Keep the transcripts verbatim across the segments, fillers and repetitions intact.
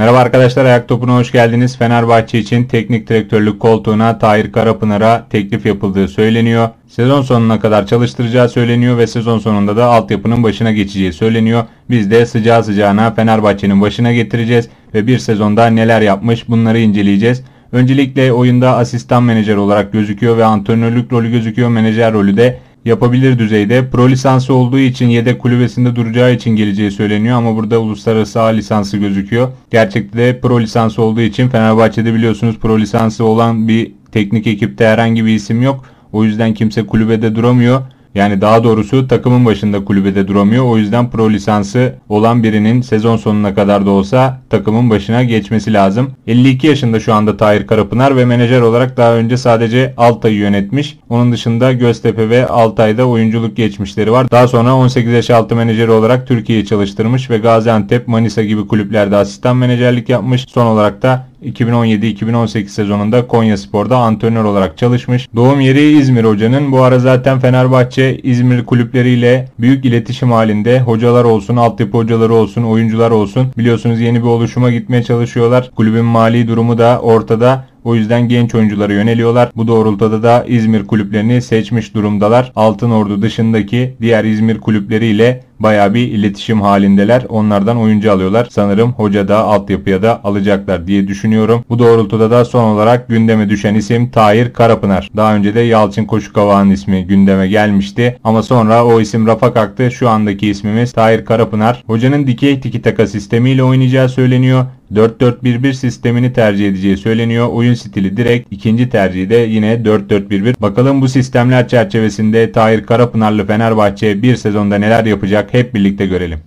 Merhaba arkadaşlar, Ayak Topu'na hoş geldiniz. Fenerbahçe için teknik direktörlük koltuğuna Tahir Karapınar'a teklif yapıldığı söyleniyor. Sezon sonuna kadar çalıştıracağı söyleniyor ve sezon sonunda da altyapının başına geçeceği söyleniyor. Biz de sıcağı sıcağına Fenerbahçe'nin başına getireceğiz ve bir sezonda neler yapmış bunları inceleyeceğiz. Öncelikle oyunda asistan menajer olarak gözüküyor ve antrenörlük rolü gözüküyor. Menajer rolü de yapabilir düzeyde. Pro lisansı olduğu için yedek kulübesinde duracağı için geleceği söyleniyor ama burada uluslararası A lisansı gözüküyor. Gerçekte de pro lisansı olduğu için Fenerbahçe'de biliyorsunuz pro lisansı olan bir teknik ekipte herhangi bir isim yok. O yüzden kimse kulübede duramıyor. Yani daha doğrusu takımın başında kulübede duramıyor. O yüzden pro lisansı olan birinin sezon sonuna kadar da olsa takımın başına geçmesi lazım. elli iki yaşında şu anda Tahir Karapınar ve menajer olarak daha önce sadece Altay'ı yönetmiş. Onun dışında Göztepe ve Altay'da oyunculuk geçmişleri var. Daha sonra on sekiz yaş altı menajeri olarak Türkiye'yi çalıştırmış ve Gaziantep, Manisa gibi kulüplerde asistan menajerlik yapmış. Son olarak da iki bin on yedi iki bin on sekiz sezonunda Konyaspor'da antrenör olarak çalışmış. Doğum yeri İzmir hocanın. Bu ara zaten Fenerbahçe İzmir kulüpleriyle büyük iletişim halinde. Hocalar olsun, altyapı hocaları olsun, oyuncular olsun. Biliyorsunuz yeni bir oluşuma gitmeye çalışıyorlar. Kulübün mali durumu da ortada. O yüzden genç oyunculara yöneliyorlar. Bu doğrultuda da İzmir kulüplerini seçmiş durumdalar. Altınordu dışındaki diğer İzmir kulüpleriyle bayağı bir iletişim halindeler. Onlardan oyuncu alıyorlar. Sanırım hoca da altyapıya da alacaklar diye düşünüyorum. Bu doğrultuda da son olarak gündeme düşen isim Tahir Karapınar. Daha önce de Yalçın Koşukavak'ın ismi gündeme gelmişti. Ama sonra o isim rafa kalktı. Şu andaki ismimiz Tahir Karapınar. Hocanın dikey tiki taka sistemiyle oynayacağı söyleniyor. dört dört bir bir sistemini tercih edeceği söyleniyor. Oyun stili direkt, ikinci tercihi de yine dört dört bir bir. Bakalım bu sistemler çerçevesinde Tahir Karapınarlı Fenerbahçe bir sezonda neler yapacak hep birlikte görelim.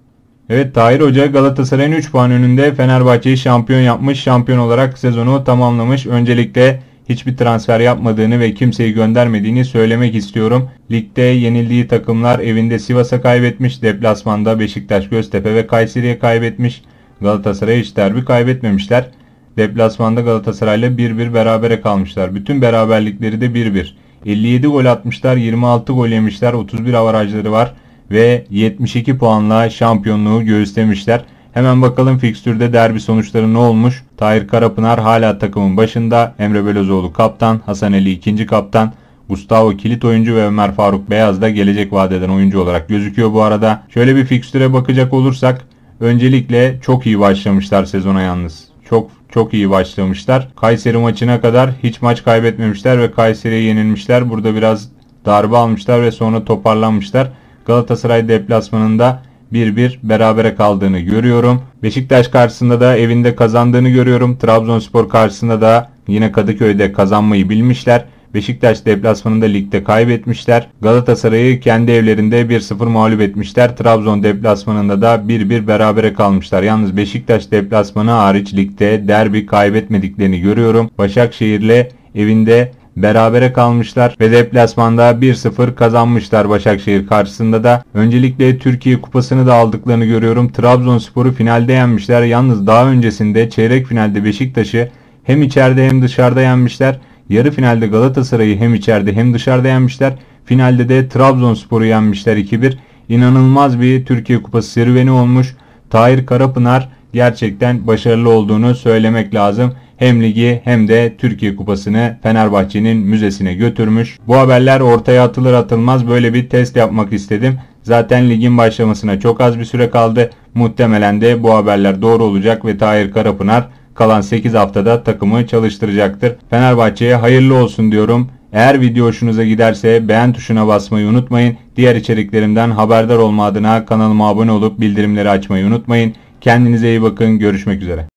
Evet, Tahir Hoca Galatasaray'ın üç puan önünde Fenerbahçe'yi şampiyon yapmış. Şampiyon olarak sezonu tamamlamış. Öncelikle hiçbir transfer yapmadığını ve kimseyi göndermediğini söylemek istiyorum. Ligde yenildiği takımlar evinde Sivas'a kaybetmiş. Deplasmanda Beşiktaş, Göztepe ve Kayseri'ye kaybetmiş. Galatasaray'a hiç derbi kaybetmemişler. Deplasmanda Galatasaray'la bir bir berabere kalmışlar. Bütün beraberlikleri de bir bir. elli yedi gol atmışlar, yirmi altı gol yemişler, otuz bir avarajları var ve yetmiş iki puanla şampiyonluğu göğüslemişler. Hemen bakalım fikstürde derbi sonuçları ne olmuş? Tahir Karapınar hala takımın başında. Emre Belözoğlu kaptan, Hasan Ali ikinci kaptan. Gustavo kilit oyuncu ve Ömer Faruk Beyaz da gelecek vadeden oyuncu olarak gözüküyor bu arada. Şöyle bir fikstüre bakacak olursak öncelikle çok iyi başlamışlar sezona yalnız. Çok çok iyi başlamışlar. Kayseri maçına kadar hiç maç kaybetmemişler ve Kayseri'ye yenilmişler. Burada biraz darbe almışlar ve sonra toparlanmışlar. Galatasaray deplasmanında bir bir berabere kaldığını görüyorum. Beşiktaş karşısında da evinde kazandığını görüyorum. Trabzonspor karşısında da yine Kadıköy'de kazanmayı bilmişler. Beşiktaş deplasmanında ligde kaybetmişler. Galatasaray'ı kendi evlerinde bir sıfır mağlup etmişler. Trabzon deplasmanında da bir bir berabere kalmışlar. Yalnız Beşiktaş deplasmanı hariç ligde derbi kaybetmediklerini görüyorum. Başakşehir'le evinde berabere kalmışlar ve deplasmanda bir sıfır kazanmışlar Başakşehir karşısında da. Öncelikle Türkiye Kupası'nı da aldıklarını görüyorum. Trabzonspor'u finalde yenmişler. Yalnız daha öncesinde çeyrek finalde Beşiktaş'ı hem içeride hem dışarıda yenmişler. Yarı finalde Galatasaray'ı hem içeride hem dışarıda yenmişler. Finalde de Trabzonspor'u yenmişler iki bir. İnanılmaz bir Türkiye Kupası serüveni olmuş. Tahir Karapınar gerçekten başarılı olduğunu söylemek lazım. Hem ligi hem de Türkiye Kupası'nı Fenerbahçe'nin müzesine götürmüş. Bu haberler ortaya atılır atılmaz böyle bir test yapmak istedim. Zaten ligin başlamasına çok az bir süre kaldı. Muhtemelen de bu haberler doğru olacak ve Tahir Karapınar kalan sekiz haftada takımı çalıştıracaktır. Fenerbahçe'ye hayırlı olsun diyorum. Eğer video hoşunuza giderse beğen tuşuna basmayı unutmayın. Diğer içeriklerimden haberdar olma adına kanalıma abone olup bildirimleri açmayı unutmayın. Kendinize iyi bakın. Görüşmek üzere.